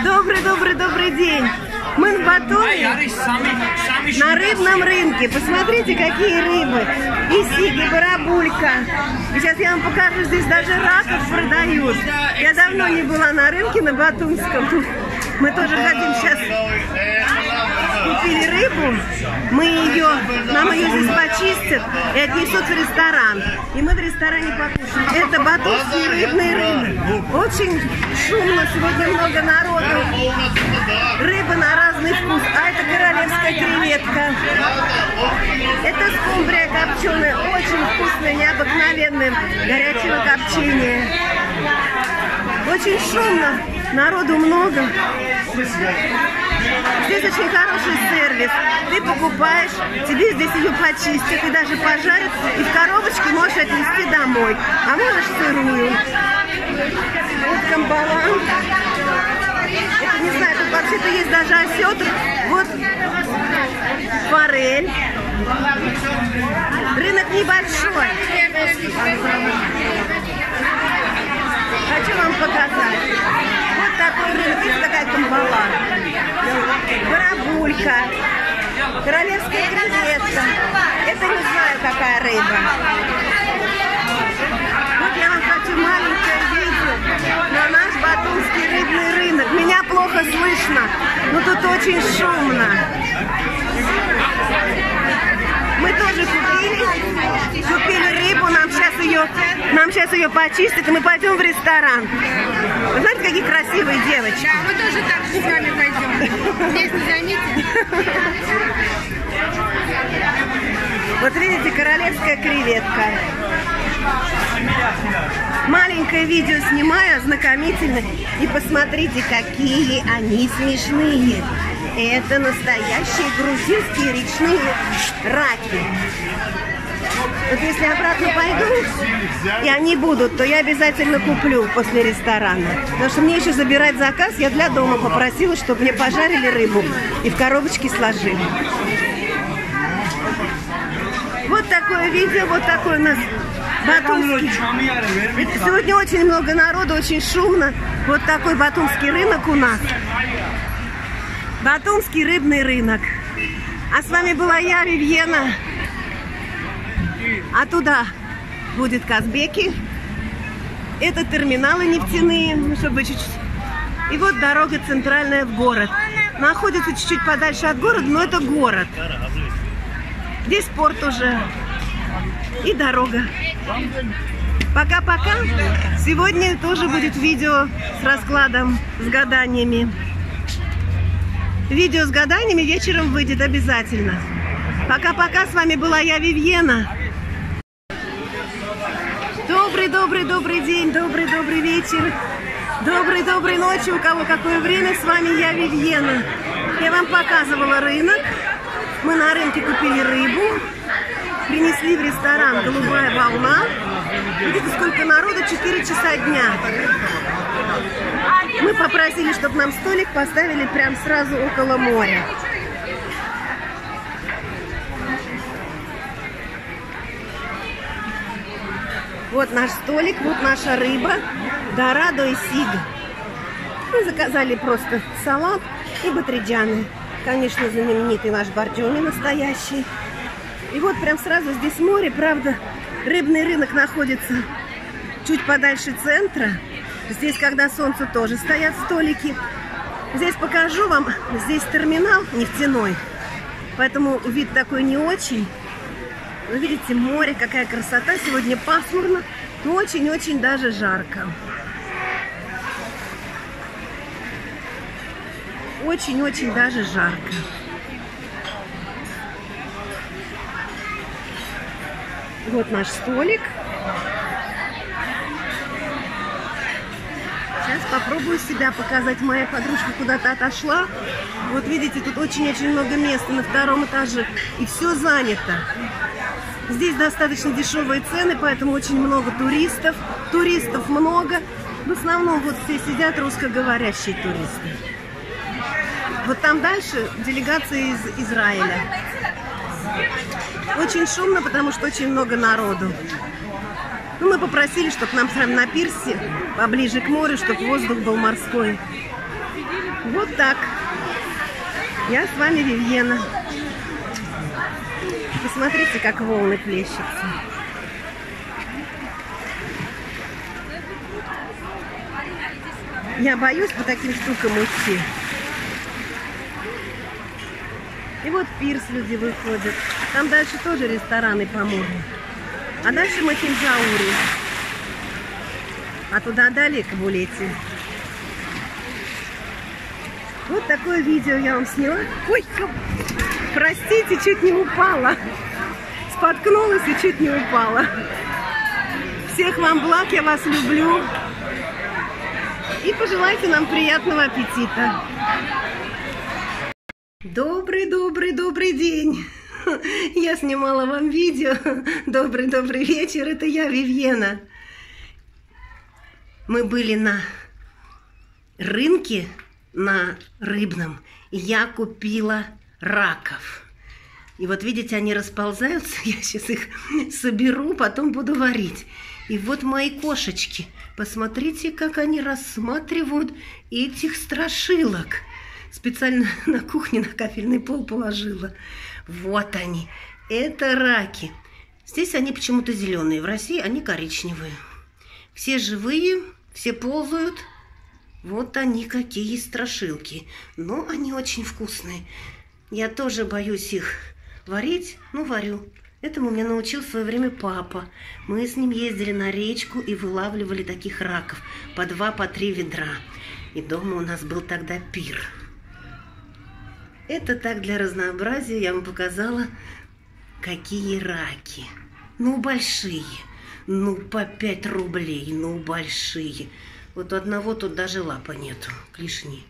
Добрый день. Мы в Батуми на рыбном рынке. Посмотрите, какие рыбы. И сиги, барабулька. И сейчас я вам покажу, здесь даже раков продают. Я давно не была на рынке на Батумском. Мы тоже хотим сейчас. Купили рыбу, нам ее здесь почистят и отнесут в ресторан. И мы в ресторане покушаем. Это Батумский рыбный рынок. Очень шумно, сегодня много народу. Рыба на разный вкус. А это королевская креветка. Это скумбрия копченая. Очень вкусная, необыкновенная, горячего копчения. Очень шумно, народу много. Здесь очень хороший сервис. Ты покупаешь, тебе здесь ее почистят и даже пожарят, и в коробочке можешь отнести домой. А можешь сырую. Вот камбалан. Это, не знаю, тут вообще-то есть даже осетр. Вот форель. Рынок небольшой. Хочу вам показать. Вот такой рынок. Видите, такая камбала. Барабулька. Королевская креветка. Это не знаю, какая рыба. Вот я вам хочу маленькое видео на наш Батумский рыбный рынок. Меня плохо слышно, но тут очень шумно. Мы тоже купили рыбу, нам сейчас ее почистят, и мы пойдем в ресторан. Вы знаете, какие красивые девочки? Да, мы тоже так же с вами пойдем. Здесь не заметили. Вот видите, королевская креветка. Маленькое видео снимаю, ознакомительно. И посмотрите, какие они смешные. Это настоящие грузинские речные раки. Вот если обратно пойду, и они будут, то я обязательно куплю после ресторана. Потому что мне еще забирать заказ, я для дома попросила, чтобы мне пожарили рыбу и в коробочке сложили. Вот такое видео, вот такой у нас Батумский. Сегодня очень много народу, очень шумно. Вот такой Батумский рынок у нас. Батумский рыбный рынок. А с вами была я, Вивьена. А туда будет Казбеки. Это терминалы нефтяные, чтобы чуть-чуть. И вот дорога центральная в город. Находится чуть-чуть подальше от города, но это город. Здесь порт уже. И дорога. Пока-пока. Сегодня тоже будет видео с раскладом, с гаданиями. Видео с гаданиями вечером выйдет обязательно. Пока-пока. С вами была я, Вивьена. Добрый день, добрый вечер. Доброй ночи, у кого какое время. С вами я, Вивьена. Я вам показывала рынок. Мы на рынке купили рыбу. Принесли в ресторан «Голубая волна». Видите, сколько народу, 4 часа дня. Мы попросили, чтобы нам столик поставили прям сразу около моря. Вот наш столик, вот наша рыба, дорадо и сига. Мы заказали просто салат и батриджаны. Конечно, знаменитый наш бордюми настоящий. И вот прям сразу здесь море, правда, рыбный рынок находится чуть подальше центра. Здесь, когда солнце, тоже стоят столики. Здесь покажу вам, здесь терминал нефтяной, поэтому вид такой не очень. Вы видите, море, какая красота. Сегодня пасмурно, но очень-очень даже жарко. Очень-очень даже жарко. Вот наш столик. Сейчас попробую себя показать. Моя подружка куда-то отошла. Вот видите, тут очень-очень много места на втором этаже. И все занято. Здесь достаточно дешевые цены, поэтому очень много туристов. Туристов много. В основном вот все сидят русскоговорящие туристы. Вот там дальше делегация из Израиля. Очень шумно, потому что очень много народу. Ну, мы попросили, чтобы нам прямо на пирсе, поближе к морю, чтобы воздух был морской. Вот так. Я с вами Вивьена. Посмотрите, как волны плещутся. Я боюсь по таким штукам уйти. И вот пирс люди выходят. Там дальше тоже рестораны по морю. А дальше Махинджаури. А туда далеко Булети. Вот такое видео я вам сняла. Ой, простите, чуть не упала. Споткнулась и чуть не упала. Всех вам благ, я вас люблю. И пожелайте нам приятного аппетита. Добрый день. Я снимала вам видео. Добрый вечер. Это я, Вивьена. Мы были на рынке, на рыбном. И я купила раков. И вот видите, они расползаются. Я сейчас их соберу, потом буду варить. И вот мои кошечки. Посмотрите, как они рассматривают этих страшилок. Специально на кухне на кафельный пол положила. Вот они. Это раки. Здесь они почему-то зеленые. В России они коричневые. Все живые, все ползают. Вот они какие страшилки. Но они очень вкусные. Я тоже боюсь их варить. Ну, варю. Этому меня научил в свое время папа. Мы с ним ездили на речку и вылавливали таких раков. По 2, по 3 ведра. И дома у нас был тогда пир. Это так для разнообразия я вам показала, какие раки. Ну, большие. Ну, по 5 рублей. Ну, большие. Вот у одного тут даже лапа нету. Клешни.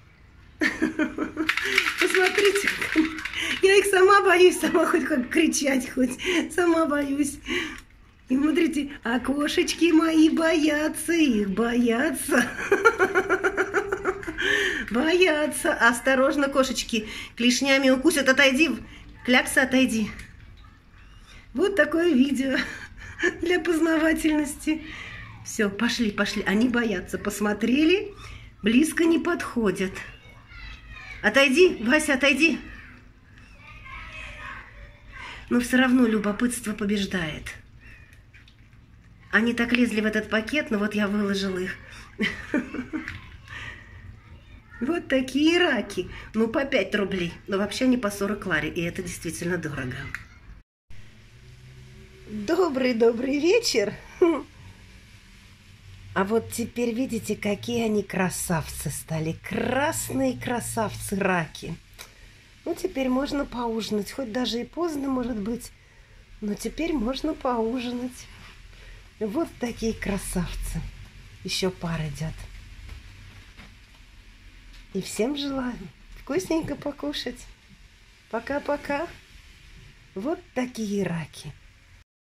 Посмотрите, я их сама боюсь, сама хоть как кричать, хоть сама боюсь. И смотрите, а кошечки мои боятся, их боятся. Боятся. Осторожно, кошечки, клешнями укусят. Отойди, клякса, отойди. Вот такое видео для познавательности. Все, пошли. Они боятся. Посмотрели, близко не подходят. Отойди, Вася, отойди. Но все равно любопытство побеждает. Они так лезли в этот пакет, но вот я выложила их. Вот такие раки. Ну, по 5 рублей. Но вообще они по 40 лари, и это действительно дорого. Добрый вечер. А вот теперь видите, какие они красавцы стали. Красные красавцы раки. Ну, теперь можно поужинать. Хоть даже и поздно, может быть. Но теперь можно поужинать. Вот такие красавцы. Еще пара идет. И всем желаю вкусненько покушать. Пока-пока. Вот такие раки.